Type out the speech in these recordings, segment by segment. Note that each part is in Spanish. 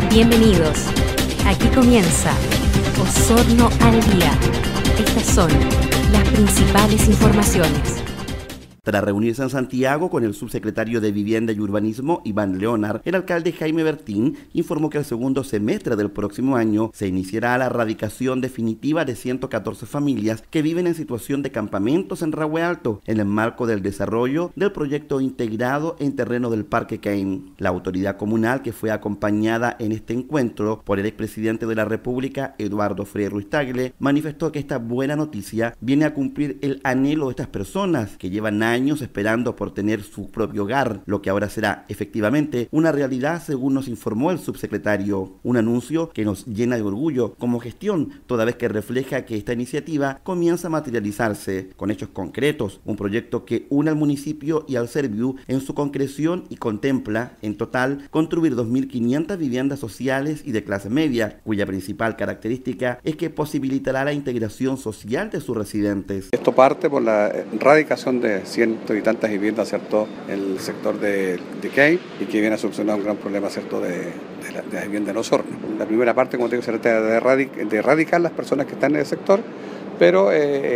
Bienvenidos. Aquí comienza Osorno al Día. Estas son las principales informaciones. Tras reunirse en Santiago con el subsecretario de Vivienda y Urbanismo, Iván Leonard, el alcalde Jaime Bertín informó que el segundo semestre del próximo año se iniciará la erradicación definitiva de 114 familias que viven en situación de campamentos en Rahue Alto, en el marco del desarrollo del proyecto integrado en terreno del Parque Caín. La autoridad comunal, que fue acompañada en este encuentro por el expresidente de la República, Eduardo Frei Ruiz-Tagle, manifestó que esta buena noticia viene a cumplir el anhelo de estas personas que llevan años esperando por tener su propio hogar, lo que ahora será efectivamente una realidad, según nos informó el subsecretario. Un anuncio que nos llena de orgullo como gestión, toda vez que refleja que esta iniciativa comienza a materializarse con hechos concretos, un proyecto que une al municipio y al Serviu en su concreción y contempla, en total, construir 2.500 viviendas sociales y de clase media, cuya principal característica es que posibilitará la integración social de sus residentes. Esto parte por la erradicación de cientos y tantas viviendas, ¿cierto?, en el sector de Caín, y que viene a solucionar un gran problema, ¿cierto?, de la vivienda en Osorno. La primera parte, como te digo, se trata de erradicar las personas que están en el sector, pero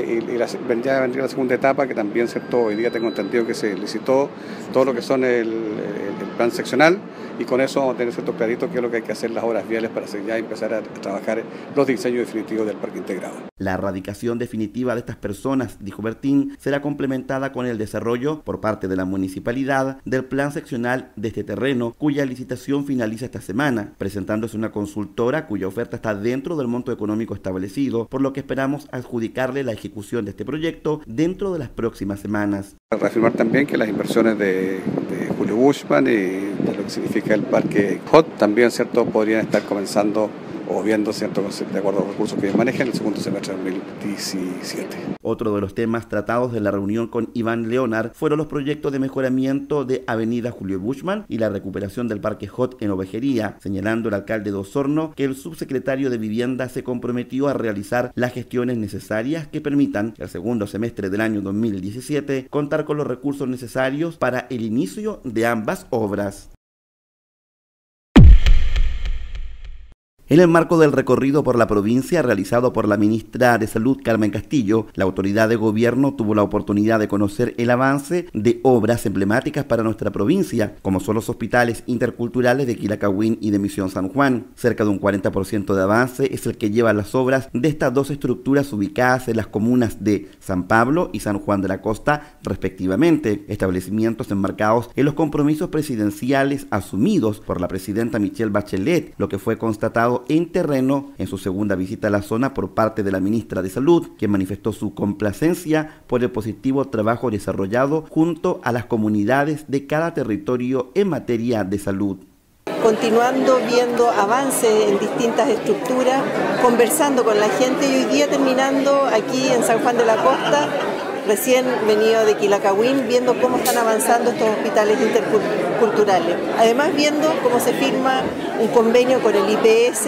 ya vendría la segunda etapa, que también, ¿cierto?, hoy día tengo entendido que se licitó todo lo que son el plan seccional, y con eso vamos a tener cierto clarito qué es lo que hay que hacer las obras viales para ya empezar a trabajar los diseños definitivos del parque integrado. La erradicación definitiva de estas personas, dijo Bertín, será complementada con el desarrollo por parte de la municipalidad del plan seccional de este terreno, cuya licitación finaliza esta semana, presentándose una consultora cuya oferta está dentro del monto económico establecido, por lo que esperamos adjudicarle la ejecución de este proyecto dentro de las próximas semanas. Reafirmar también que las inversiones de Julio Bushman y de lo que significa el parque HOT también, ¿cierto?, podrían estar comenzando o viendo, ¿cierto?, de acuerdo a los recursos que ellos manejan en el segundo semestre de 2017. Otro de los temas tratados de la reunión con Iván Leonard fueron los proyectos de mejoramiento de Avenida Julio Bushman y la recuperación del Parque HOT en Ovejería, señalando el alcalde de Osorno que el subsecretario de Vivienda se comprometió a realizar las gestiones necesarias que permitan el segundo semestre del año 2017 contar con los recursos necesarios para el inicio de ambas obras. En el marco del recorrido por la provincia realizado por la ministra de Salud, Carmen Castillo, la autoridad de gobierno tuvo la oportunidad de conocer el avance de obras emblemáticas para nuestra provincia, como son los hospitales interculturales de Quilacagüín y de Misión San Juan. Cerca de un 40% de avance es el que llevan las obras de estas dos estructuras ubicadas en las comunas de San Pablo y San Juan de la Costa, respectivamente, establecimientos enmarcados en los compromisos presidenciales asumidos por la presidenta Michelle Bachelet, lo que fue constatado en terreno en su segunda visita a la zona por parte de la ministra de Salud, quien manifestó su complacencia por el positivo trabajo desarrollado junto a las comunidades de cada territorio en materia de salud. Continuando viendo avances en distintas estructuras, conversando con la gente y hoy día terminando aquí en San Juan de la Costa, recién venido de Quilacagüín, viendo cómo están avanzando estos hospitales interculturales. Además, viendo cómo se firma un convenio con el IPS,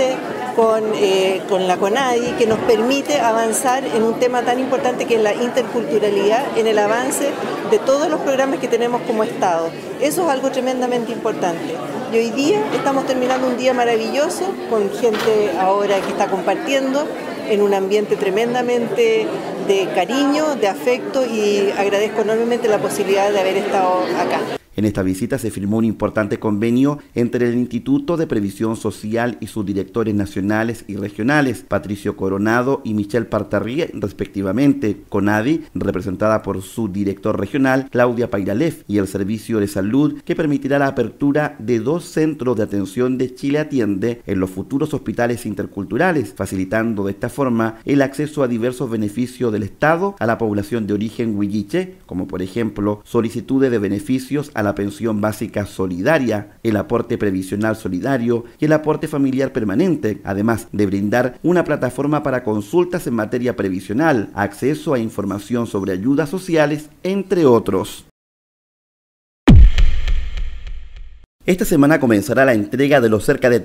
con la CONADI, que nos permite avanzar en un tema tan importante que es la interculturalidad, en el avance de todos los programas que tenemos como Estado. Eso es algo tremendamente importante. Y hoy día estamos terminando un día maravilloso, con gente ahora que está compartiendo en un ambiente tremendamente de cariño, de afecto, y agradezco enormemente la posibilidad de haber estado acá. En esta visita se firmó un importante convenio entre el Instituto de Previsión Social y sus directores nacionales y regionales, Patricio Coronado y Michelle Partarrie, respectivamente. CONADI, representada por su director regional, Claudia Pairalef, y el Servicio de Salud, que permitirá la apertura de 2 centros de atención de Chile Atiende en los futuros hospitales interculturales, facilitando de esta forma el acceso a diversos beneficios del Estado a la población de origen huilliche, como por ejemplo solicitudes de beneficios a la pensión básica solidaria, el aporte previsional solidario y el aporte familiar permanente, además de brindar una plataforma para consultas en materia previsional, acceso a información sobre ayudas sociales, entre otros. Esta semana comenzará la entrega de los cerca de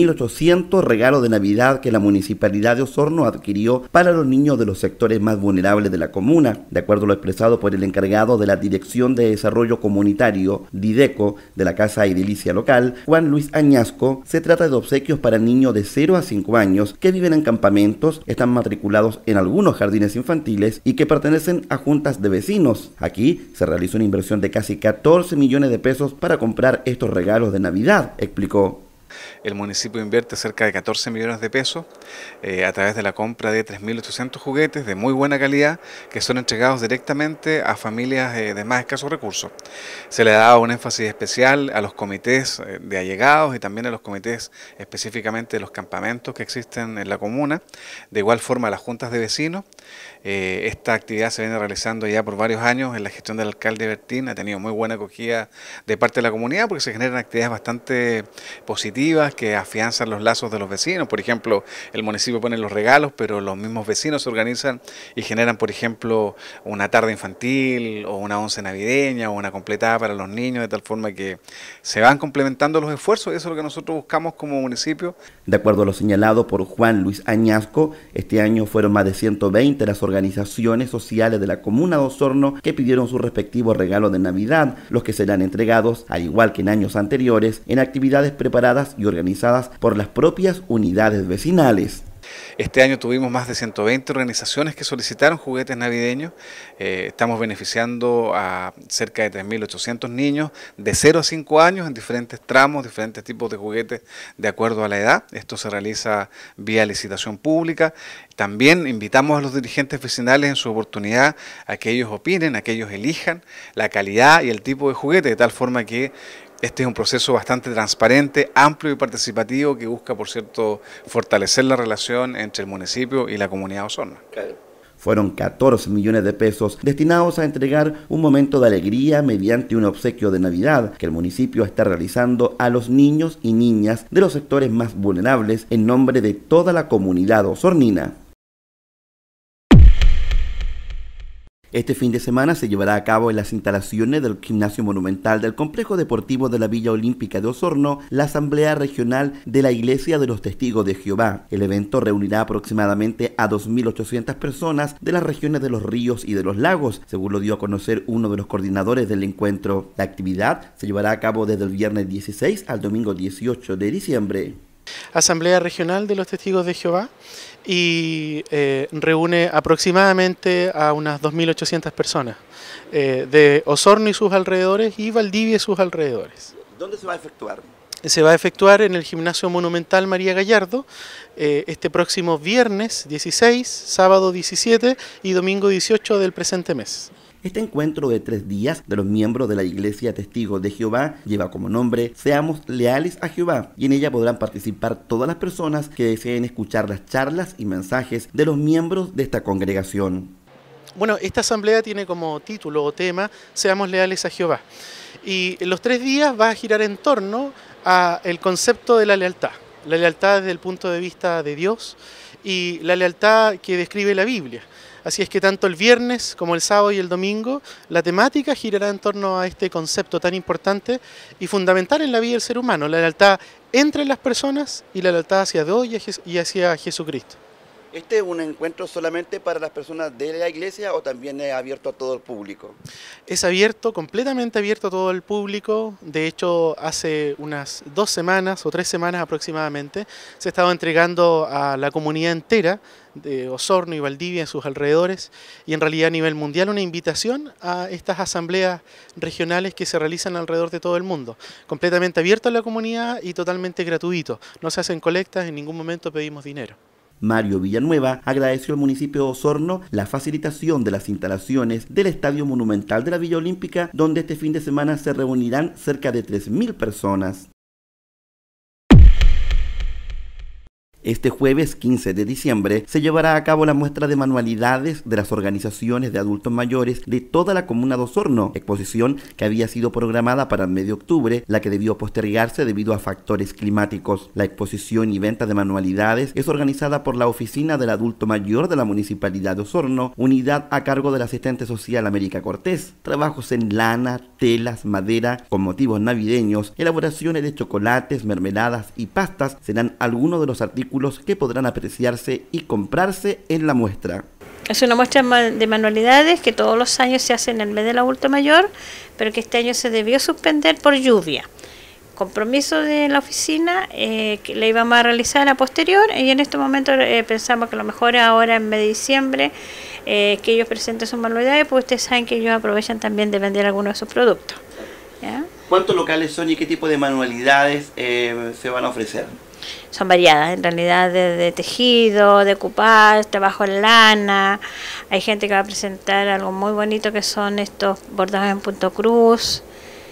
3.800 regalos de Navidad que la Municipalidad de Osorno adquirió para los niños de los sectores más vulnerables de la comuna. De acuerdo a lo expresado por el encargado de la Dirección de Desarrollo Comunitario, DIDECO, de la Casa Edilicia Local, Juan Luis Añasco, se trata de obsequios para niños de 0 a 5 años que viven en campamentos, están matriculados en algunos jardines infantiles y que pertenecen a juntas de vecinos. Aquí se realizó una inversión de casi 14 millones de pesos para comprar estos regalos de Navidad, explicó. El municipio invierte cerca de 14 millones de pesos a través de la compra de 3.800 juguetes de muy buena calidad que son entregados directamente a familias de más escasos recursos. Se le ha dado un énfasis especial a los comités de allegados y también a los comités específicamente de los campamentos que existen en la comuna, de igual forma a las juntas de vecinos. Esta actividad se viene realizando ya por varios años en la gestión del alcalde Bertín, ha tenido muy buena acogida de parte de la comunidad porque se generan actividades bastante positivas que afianzan los lazos de los vecinos. Por ejemplo, el municipio pone los regalos, pero los mismos vecinos se organizan y generan, por ejemplo, una tarde infantil o una once navideña o una completada para los niños, de tal forma que se van complementando los esfuerzos. Eso es lo que nosotros buscamos como municipio. De acuerdo a lo señalado por Juan Luis Añasco, este año fueron más de 120 las organizaciones sociales de la comuna de Osorno que pidieron sus respectivos regalos de Navidad, los que serán entregados, al igual que en años anteriores, en actividades preparadas y organizadas por las propias unidades vecinales. Este año tuvimos más de 120 organizaciones que solicitaron juguetes navideños. Estamos beneficiando a cerca de 3.800 niños de 0 a 5 años en diferentes tramos, diferentes tipos de juguetes de acuerdo a la edad. Esto se realiza vía licitación pública. También invitamos a los dirigentes vecinales en su oportunidad a que ellos opinen, a que ellos elijan la calidad y el tipo de juguete, de tal forma que este es un proceso bastante transparente, amplio y participativo que busca, por cierto, fortalecer la relación entre el municipio y la comunidad de Osorno. Fueron 14 millones de pesos destinados a entregar un momento de alegría mediante un obsequio de Navidad que el municipio está realizando a los niños y niñas de los sectores más vulnerables en nombre de toda la comunidad osornina. Este fin de semana se llevará a cabo en las instalaciones del Gimnasio Monumental del Complejo Deportivo de la Villa Olímpica de Osorno la Asamblea Regional de la Iglesia de los Testigos de Jehová. El evento reunirá aproximadamente a 2.800 personas de las regiones de los ríos y de los lagos, según lo dio a conocer uno de los coordinadores del encuentro. La actividad se llevará a cabo desde el viernes 16 al domingo 18 de diciembre. Asamblea Regional de los Testigos de Jehová y reúne aproximadamente a unas 2.800 personas de Osorno y sus alrededores y Valdivia y sus alrededores. ¿Dónde se va a efectuar? Se va a efectuar en el Gimnasio Monumental María Gallardo este próximo viernes 16, sábado 17 y domingo 18 del presente mes. Este encuentro de 3 días de los miembros de la Iglesia Testigos de Jehová lleva como nombre Seamos Leales a Jehová y en ella podrán participar todas las personas que deseen escuchar las charlas y mensajes de los miembros de esta congregación. Bueno, esta asamblea tiene como título o tema Seamos Leales a Jehová y en los 3 días va a girar en torno al concepto de la lealtad desde el punto de vista de Dios y la lealtad que describe la Biblia. Así es que tanto el viernes como el sábado y el domingo, la temática girará en torno a este concepto tan importante y fundamental en la vida del ser humano, la lealtad entre las personas y la lealtad hacia Dios y hacia Jesucristo. ¿Este es un encuentro solamente para las personas de la iglesia o también es abierto a todo el público? Es abierto, completamente abierto a todo el público. De hecho, hace unas 2 semanas o 3 semanas aproximadamente se ha estado entregando a la comunidad entera de Osorno y Valdivia en sus alrededores y en realidad a nivel mundial una invitación a estas asambleas regionales que se realizan alrededor de todo el mundo. Completamente abierto a la comunidad y totalmente gratuito. No se hacen colectas, en ningún momento pedimos dinero. Mario Villanueva agradeció al municipio de Osorno la facilitación de las instalaciones del Estadio Monumental de la Villa Olímpica, donde este fin de semana se reunirán cerca de 3.000 personas. Este jueves 15 de diciembre se llevará a cabo la muestra de manualidades de las organizaciones de adultos mayores de toda la comuna de Osorno, exposición que había sido programada para el mes de octubre, la que debió postergarse debido a factores climáticos. La exposición y venta de manualidades es organizada por la Oficina del Adulto Mayor de la Municipalidad de Osorno, unidad a cargo del asistente social América Cortés. Trabajos en lana, telas, madera, con motivos navideños, elaboraciones de chocolates, mermeladas y pastas serán algunos de los artículos que podrán apreciarse y comprarse en la muestra. Es una muestra de manualidades que todos los años se hace en el mes del adulto mayor, pero que este año se debió suspender por lluvia. Compromiso de la oficina que le íbamos a realizar a posterior, y en este momento pensamos que lo mejor ahora en mes de diciembre que ellos presenten sus manualidades, pues ustedes saben que ellos aprovechan también de vender algunos de sus productos. ¿Ya? ¿Cuántos locales son y qué tipo de manualidades se van a ofrecer? Son variadas, en realidad, de tejido, de coupage, trabajo en lana. Hay gente que va a presentar algo muy bonito que son estos bordados en punto cruz.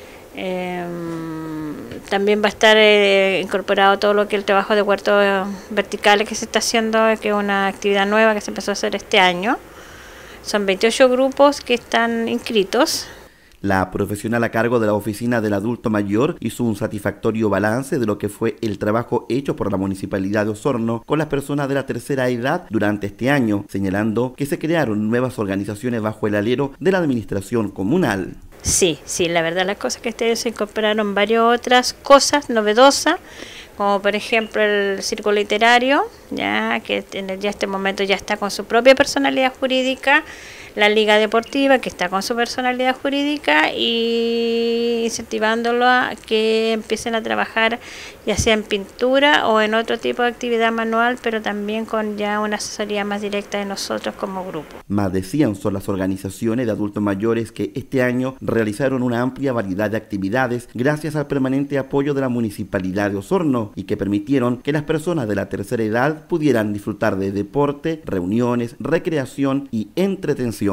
También va a estar incorporado todo lo que es el trabajo de huertos verticales que se está haciendo, que es una actividad nueva que se empezó a hacer este año. Son 28 grupos que están inscritos. La profesional a cargo de la Oficina del Adulto Mayor hizo un satisfactorio balance de lo que fue el trabajo hecho por la Municipalidad de Osorno con las personas de la tercera edad durante este año, señalando que se crearon nuevas organizaciones bajo el alero de la administración comunal. Sí, la verdad las cosas que ustedes se incorporaron varias otras cosas novedosas, como por ejemplo el círculo literario, ya que en este momento ya está con su propia personalidad jurídica, la liga deportiva que está con su personalidad jurídica y incentivándolo a que empiecen a trabajar ya sea en pintura o en otro tipo de actividad manual, pero también con ya una asesoría más directa de nosotros como grupo. Más de 100 son las organizaciones de adultos mayores que este año realizaron una amplia variedad de actividades gracias al permanente apoyo de la Municipalidad de Osorno y que permitieron que las personas de la tercera edad pudieran disfrutar de deporte, reuniones, recreación y entretención.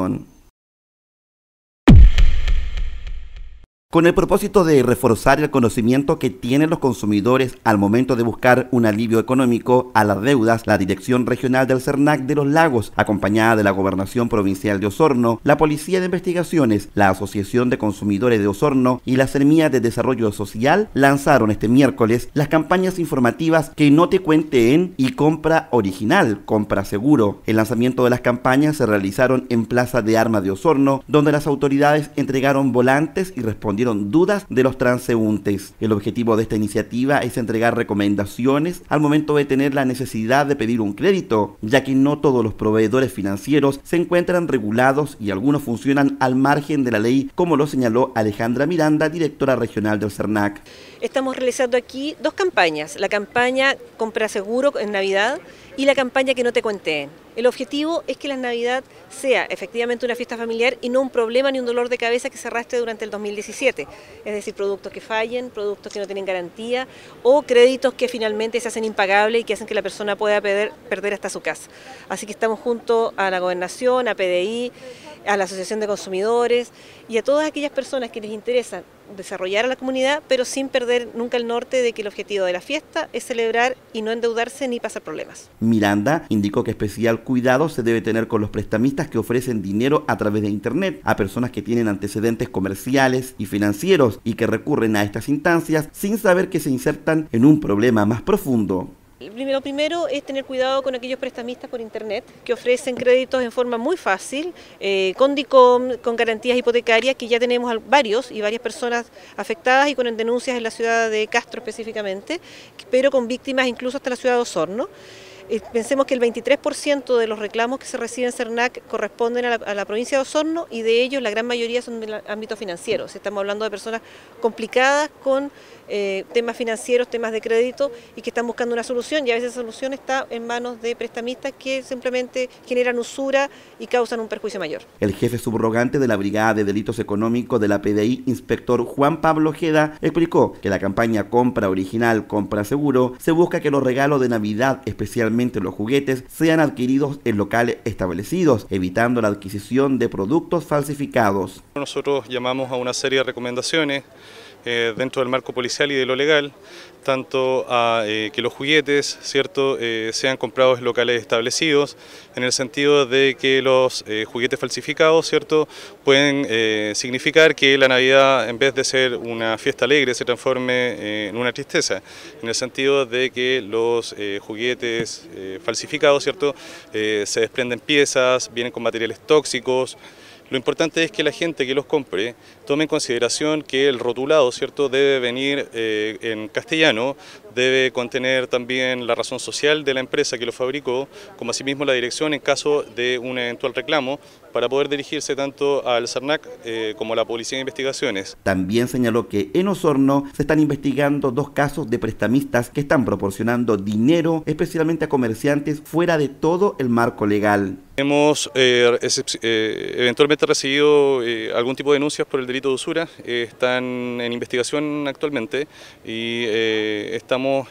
Con el propósito de reforzar el conocimiento que tienen los consumidores al momento de buscar un alivio económico a las deudas, la Dirección Regional del CERNAC de Los Lagos, acompañada de la Gobernación Provincial de Osorno, la Policía de Investigaciones, la Asociación de Consumidores de Osorno y la Seremía de Desarrollo Social, lanzaron este miércoles las campañas informativas Que no te cuente en y Compra Original, Compra Seguro. El lanzamiento de las campañas se realizaron en Plaza de Armas de Osorno, donde las autoridades entregaron volantes y respondieron dudas de los transeúntes. El objetivo de esta iniciativa es entregar recomendaciones al momento de tener la necesidad de pedir un crédito, ya que no todos los proveedores financieros se encuentran regulados y algunos funcionan al margen de la ley, como lo señaló Alejandra Miranda, directora regional del CERNAC. Estamos realizando aquí dos campañas, la campaña Compra Seguro en Navidad y la campaña Que no te cuenten. El objetivo es que la Navidad sea efectivamente una fiesta familiar y no un problema ni un dolor de cabeza que se arrastre durante el 2017. Es decir, productos que fallen, productos que no tienen garantía o créditos que finalmente se hacen impagables y que hacen que la persona pueda perder hasta su casa. Así que estamos junto a la Gobernación, a PDI, a la Asociación de Consumidores y a todas aquellas personas que les interesa desarrollar a la comunidad, pero sin perder nunca el norte de que el objetivo de la fiesta es celebrar y no endeudarse ni pasar problemas. Miranda indicó que especial cuidado se debe tener con los prestamistas que ofrecen dinero a través de Internet a personas que tienen antecedentes comerciales y financieros y que recurren a estas instancias sin saber que se insertan en un problema más profundo. Lo primero es tener cuidado con aquellos prestamistas por internet que ofrecen créditos en forma muy fácil, con DICOM, con garantías hipotecarias, que ya tenemos varios y varias personas afectadas y con denuncias en la ciudad de Castro específicamente, pero con víctimas incluso hasta la ciudad de Osorno. Pensemos que el 23% de los reclamos que se reciben en CERNAC corresponden a la provincia de Osorno y de ellos la gran mayoría son del ámbito financiero. Estamos hablando de personas complicadas con temas financieros, temas de crédito y que están buscando una solución y a veces esa solución está en manos de prestamistas que simplemente generan usura y causan un perjuicio mayor. El jefe subrogante de la Brigada de Delitos Económicos de la PDI, inspector Juan Pablo Ojeda, explicó que la campaña Compra Original, Compra Seguro se busca que los regalos de Navidad, especialmente los juguetes, sean adquiridos en locales establecidos, evitando la adquisición de productos falsificados. Nosotros llamamos a una serie de recomendaciones dentro del marco policial y de lo legal, tanto a que los juguetes, ¿cierto?, sean comprados en locales establecidos, en el sentido de que los juguetes falsificados, ¿cierto?, pueden significar que la Navidad, en vez de ser una fiesta alegre, se transforme en una tristeza, en el sentido de que los juguetes falsificados, ¿cierto?, se desprenden piezas, vienen con materiales tóxicos. Lo importante es que la gente que los compre tome en consideración que el rotulado, ¿cierto?, debe venir en castellano, debe contener también la razón social de la empresa que lo fabricó, como asimismo la dirección en caso de un eventual reclamo, para poder dirigirse tanto al CERNAC como a la Policía de Investigaciones. También señaló que en Osorno se están investigando 2 casos de prestamistas que están proporcionando dinero, especialmente a comerciantes fuera de todo el marco legal. Hemos eventualmente recibido algún tipo de denuncias por el delito de usura, están en investigación actualmente y estamos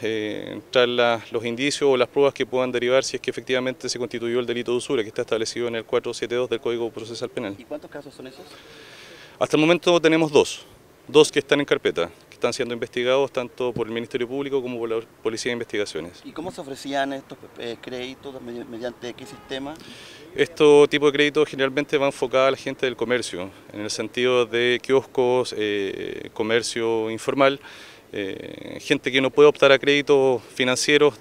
tras los indicios o las pruebas que puedan derivar si es que efectivamente se constituyó el delito de usura que está establecido en el 472 del Código Procesal Penal. ¿Y cuántos casos son esos? Hasta el momento tenemos dos que están en carpeta, que están siendo investigados tanto por el Ministerio Público como por la Policía de Investigaciones. ¿Y cómo se ofrecían estos créditos? ¿Mediante qué sistema? Este tipo de créditos generalmente va enfocado a la gente del comercio, en el sentido de kioscos, comercio informal, gente que no puede optar a créditos financieros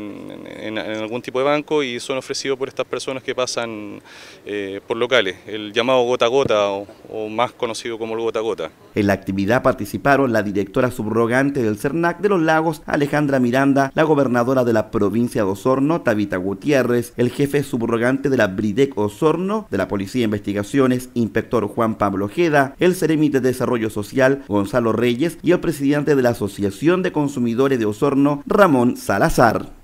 en algún tipo de banco y son ofrecidos por estas personas que pasan por locales, el llamado gota a gota o más conocido como el gota a gota. En la actividad participaron la directora subrogante del CERNAC de los Lagos, Alejandra Miranda, la gobernadora de la provincia de Osorno, Tabita Gutiérrez, el jefe subrogante de la BRIDEC Osorno, de la Policía de Investigaciones, inspector Juan Pablo Ojeda, el Seremi de Desarrollo Social, Gonzalo Reyes, y el presidente de la Asociación de Consumidores de Osorno, Ramón Salazar.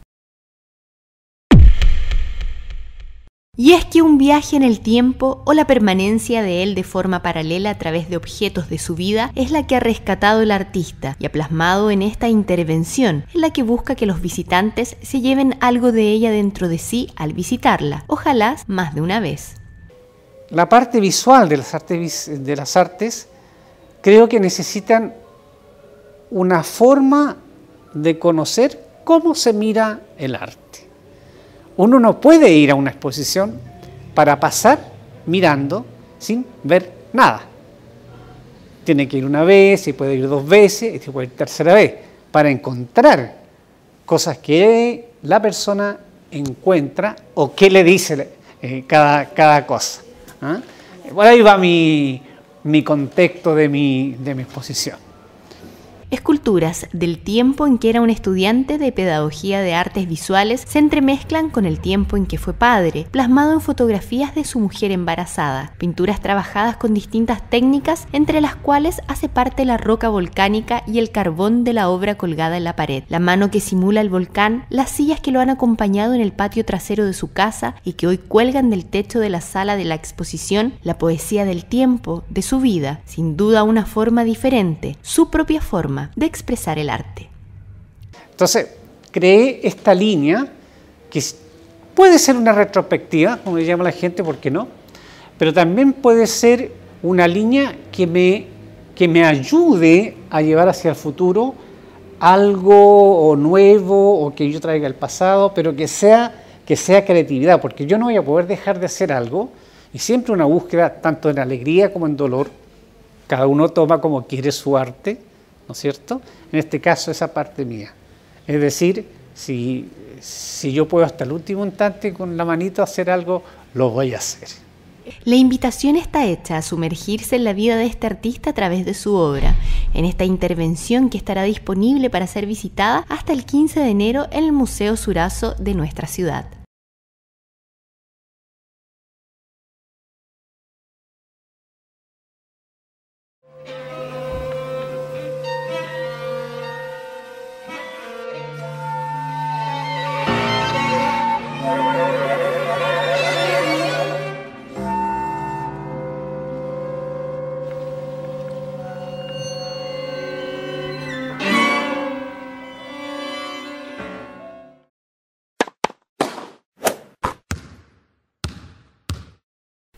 Y es que un viaje en el tiempo o la permanencia de él de forma paralela a través de objetos de su vida es la que ha rescatado el artista y ha plasmado en esta intervención, en la que busca que los visitantes se lleven algo de ella dentro de sí al visitarla, ojalá más de una vez. La parte visual de las artes creo que necesitan una forma de conocer cómo se mira el arte. Uno no puede ir a una exposición para pasar mirando sin ver nada. Tiene que ir una vez, y puede ir 2 veces, y puede ir tercera vez, para encontrar cosas que la persona encuentra o qué le dice cada cosa. ¿Ah? Por ahí va mi contexto de mi exposición. Esculturas del tiempo en que era un estudiante de Pedagogía de Artes Visuales se entremezclan con el tiempo en que fue padre, plasmado en fotografías de su mujer embarazada, pinturas trabajadas con distintas técnicas, entre las cuales hace parte la roca volcánica y el carbón de la obra colgada en la pared, la mano que simula el volcán, las sillas que lo han acompañado en el patio trasero de su casa y que hoy cuelgan del techo de la sala de la exposición, la poesía del tiempo, de su vida, sin duda una forma diferente, su propia forma de expresar el arte. Entonces, creé esta línea que puede ser una retrospectiva, como le llama la gente, ¿por qué no? Pero también puede ser una línea que me ayude a llevar hacia el futuro algo nuevo o que yo traiga el pasado, pero que sea creatividad, porque yo no voy a poder dejar de hacer algo y siempre una búsqueda tanto en alegría como en dolor. Cada uno toma como quiere su arte, ¿no es cierto? En este caso, esa parte mía. Es decir, si yo puedo hasta el último instante con la manito hacer algo, lo voy a hacer. La invitación está hecha a sumergirse en la vida de este artista a través de su obra, en esta intervención que estará disponible para ser visitada hasta el 15 de enero en el Museo Surazo de nuestra ciudad.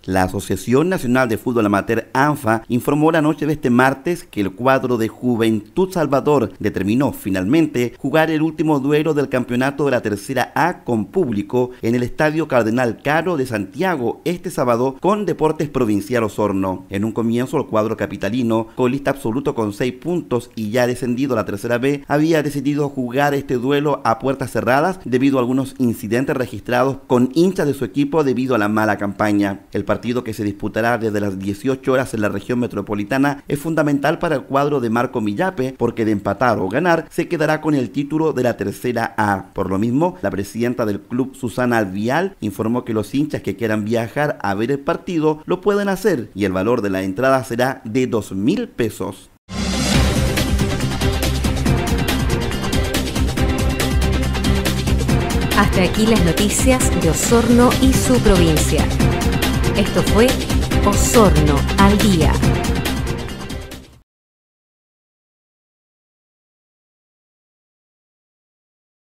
La Asociación Nacional de Fútbol Amateur ANFA informó la noche de este martes que el cuadro de Juventud Salvador determinó finalmente jugar el último duelo del campeonato de la Tercera A con público en el Estadio Cardenal Caro de Santiago este sábado con Deportes Provincial Osorno. En un comienzo el cuadro capitalino, colista absoluto con 6 puntos y ya descendido a la Tercera B, había decidido jugar este duelo a puertas cerradas debido a algunos incidentes registrados con hinchas de su equipo debido a la mala campaña. El partido, que se disputará desde las 18 horas en la región metropolitana, es fundamental para el cuadro de Marco Millape porque de empatar o ganar se quedará con el título de la Tercera A. Por lo mismo, la presidenta del club, Susana Alvial, informó que los hinchas que quieran viajar a ver el partido lo pueden hacer y el valor de la entrada será de 2.000 pesos. Hasta aquí las noticias de Osorno y su provincia. Esto fue Osorno al Día.